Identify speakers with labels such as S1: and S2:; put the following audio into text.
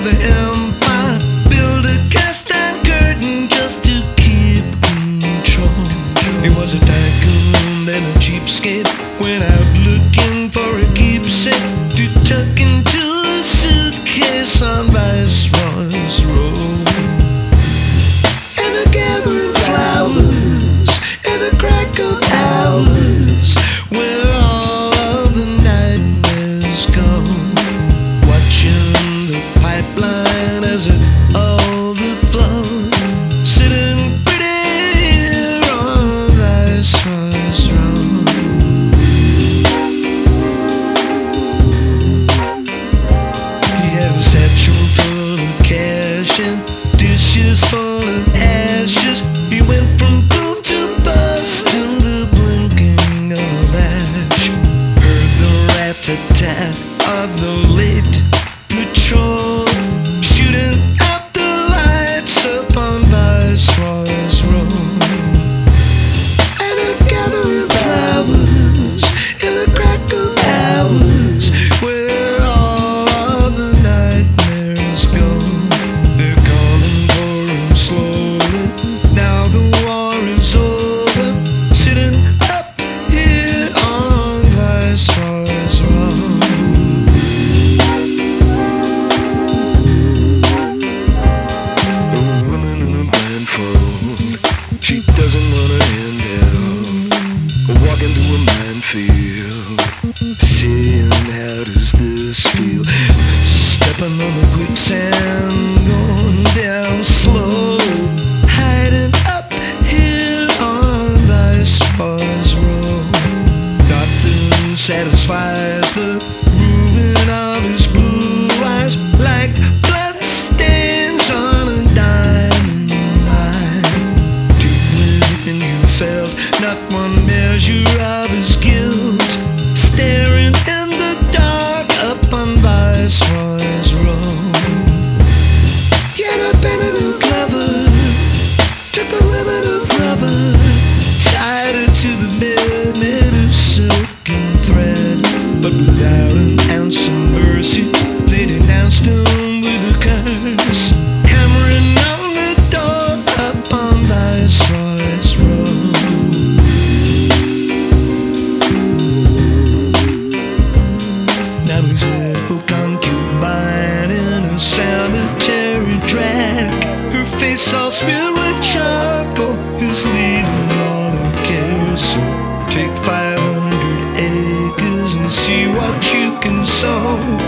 S1: the empire. Build a cast iron curtain just to keep control. He was a tycoon and a cheapskate, went out looking for a keepsake to tuck into a suitcase on Viceroy's Row. And a gathering flowers and a crack of hours where all of the nightmares gone. Watching the pipeline as it overflowed, sitting pretty here on Viceroy's Row. He had a satchel full of cash and dishes full of ashes. He went from boom to bust in the blinking of a lash. Heard the rat-a-tat of the late patrol, shooting out the lights up on Viceroy's Row. And a gathering flowers in a crack of hours where all of the nightmares go. They're coming for him slowly, now the war is over, sitting up here on Viceroy's Row. A woman in a blindfold, she doesn't want to end hell, walking through a minefield, saying how does this feel? Stepping on the quicksand, going down slow, hiding up here on Viceroy's Row. Nothing satisfies the ruin of his blue eyes like blood stains on a diamond line. Deep within you felt not one measure of his guilt, staring in the dark up on Viceroy's Row. Yet a penitent lover took a ribbon of rubber, tied it to the bed made of silk and thread. But without an ounce of mercy, they denounced him with a curse, hammering on the door up on Viceroy's Row. Now his little concubine in a cemetery drag, her face all smeared with charcoal, is leaving all her cares. So take 500 acres and see what you can sow.